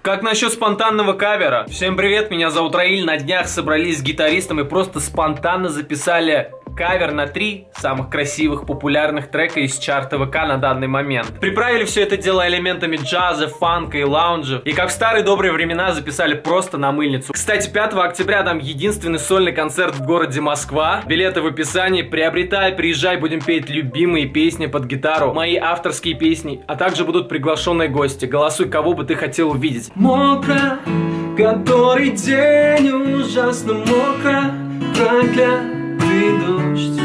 Как насчет спонтанного кавера? Всем привет, меня зовут Раиль. На днях собрались с гитаристом и просто спонтанно записали кавер на 3 самых красивых, популярных трека из чарта ВК на данный момент. Приправили все это дело элементами джаза, фанка и лаунжа. И как в старые добрые времена записали просто на мыльницу. Кстати, 5 октября там единственный сольный концерт в городе Москва. Билеты в описании. Приобретай, приезжай, будем петь любимые песни под гитару, мои авторские песни. А также будут приглашенные гости. Голосуй, кого бы ты хотел увидеть. Мокро, который день ужасно мокро, проклятый дождь.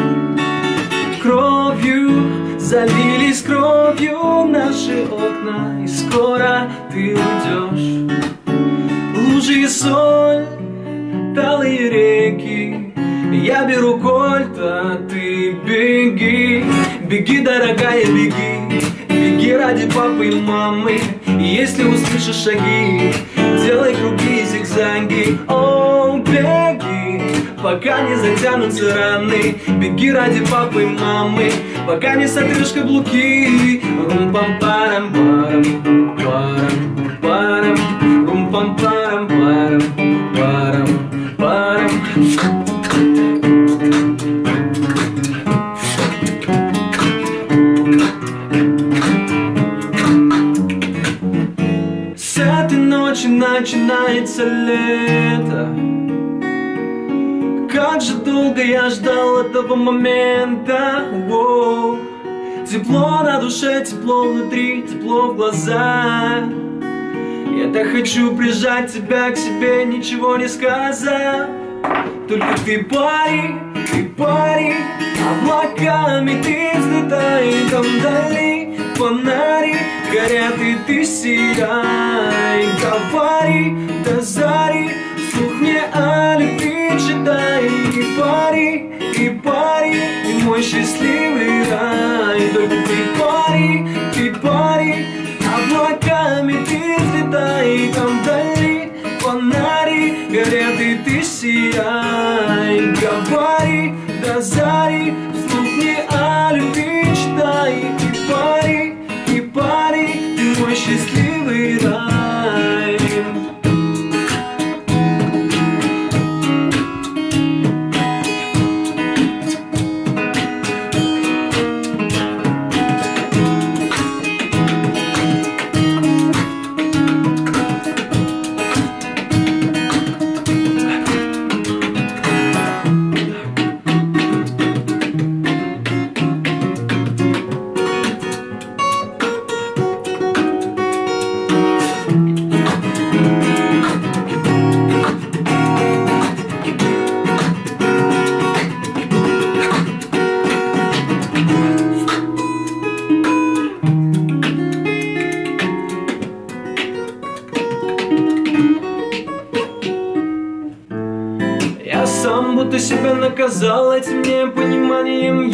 Кровью залились кровью наши окна, и скоро ты уйдешь. Лужи и соль, талые реки, я беру кольт, а ты беги. Беги, дорогая, беги. Беги ради папы и мамы. И если услышишь шаги, делай круги и зигзаги. О, беги, пока не затянутся раны. Беги ради папы и мамы, пока не сотрешь каблуки. Рум-пам-парам-парам, парам-парам, рум-пам-парам-парам, парам-парам. С этой ночи начинается лето. Как же долго я ждал этого момента. Воу. Тепло на душе, тепло внутри, тепло в глазах. Я так хочу прижать тебя к себе, ничего не сказав. Только ты пари, облаками ты взлетай, там вдали фонари горят, и ты сияй. Говори до зари, вслух мне о любви читай. И пари, и мой счастливый рай. Только ты пари, облаками ты взлетай, там вдали фонари горят, и ты сияй. Говори до зари, вслух мне о любви читай. И пари, ты мой счастливый рай. Я сам будто себя наказал этим непониманием,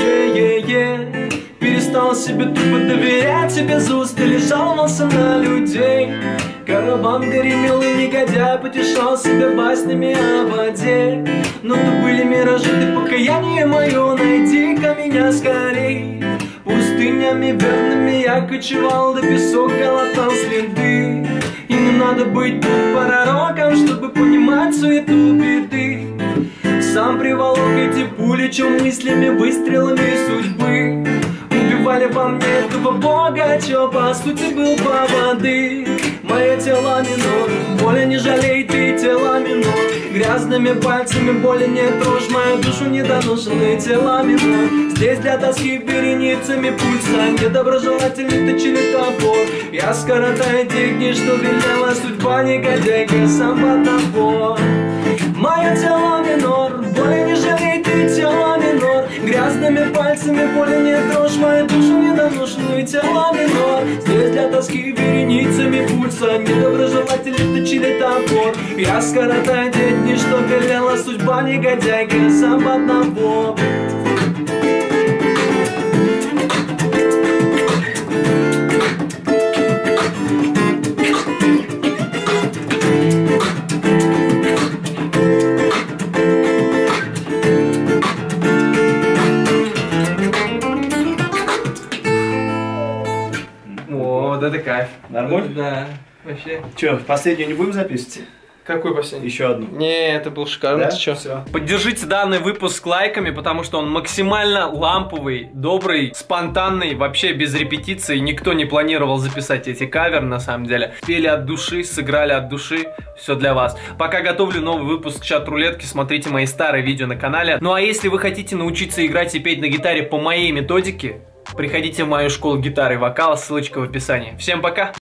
перестал себе тупо доверять, тебе за устали жаловался на людей. Караван гремел и негодяй потешал себя баснями о воде. Но то были миражи, ты покаяние мое, найди-ка меня скорей. Пустынями верными я кочевал, да песок колотал следы. И не надо быть тут пророком, чтобы понимать суету беды. Сам приволок эти пули, чем мыслями, выстрелами судьбы. Убивали во мне этого бога, чё по сути был поводы. Мое тело минор, боли не жалей, ты тело минор. Грязными пальцами боли не трожь, мою душу недоношенные тела минор. Здесь для тоски вереницами пульса, недоброжелательный точили топор. Я скоротаю те дни, что велела судьба, негодяйка, сам под напор. Мое тело минор, боли не жалей, ты тело минор. Грязными пальцами боли не трожь, мою душу недоношенную тело минор. Здесь для тоски вереницами пульса, недоброжелатели точили топор. Я скоротаю те дни, что велела судьба, негодяйка, сам под напор. это кайф. Нормально? Да, вообще. Вообще. Че, последнюю не будем записывать? Какой последний? Еще одну. Не, это был шикарно, Да? ты чё? Все. Поддержите данный выпуск лайками, потому что он максимально ламповый, добрый, спонтанный, вообще без репетиций. Никто не планировал записать эти каверы, на самом деле. Пели от души, сыграли от души, все для вас. Пока готовлю новый выпуск чат-рулетки, смотрите мои старые видео на канале. Ну а если вы хотите научиться играть и петь на гитаре по моей методике, приходите в мою школу гитары и вокала, ссылочка в описании. Всем пока!